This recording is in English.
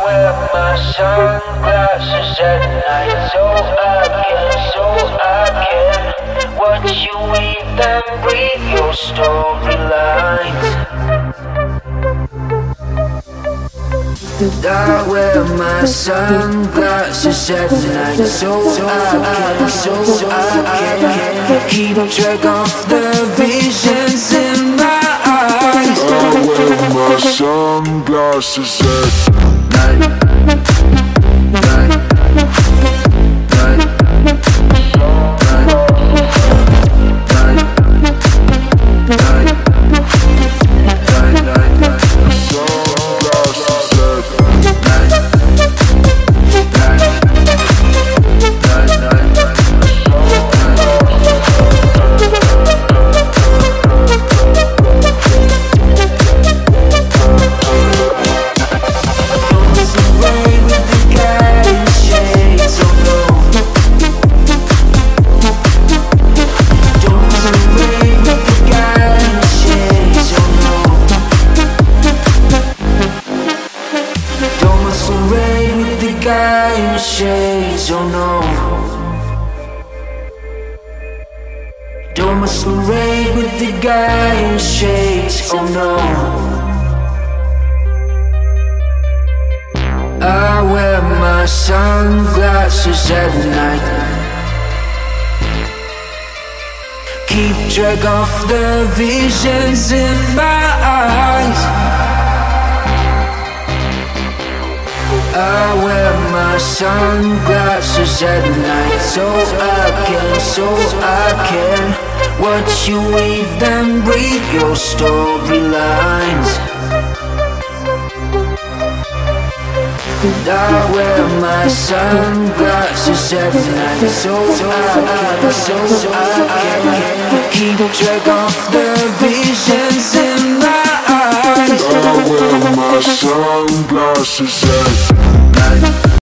wear my sunglasses at night so I can watch you weave and breathe your storylines. I wear my sunglasses at night so I can keep track of the visions in my eyes. I wear my sunglasses at night. Guy in shades, oh no. Don't masquerade with the guy in shades, oh no. I wear my sunglasses at night, keep track of the visions in my eyes. I wear my sunglasses at night so I can watch you weave and breathe your storylines. I wear my sunglasses at night so I can keep track of the visions in my eyes. I wear my sunglasses at night.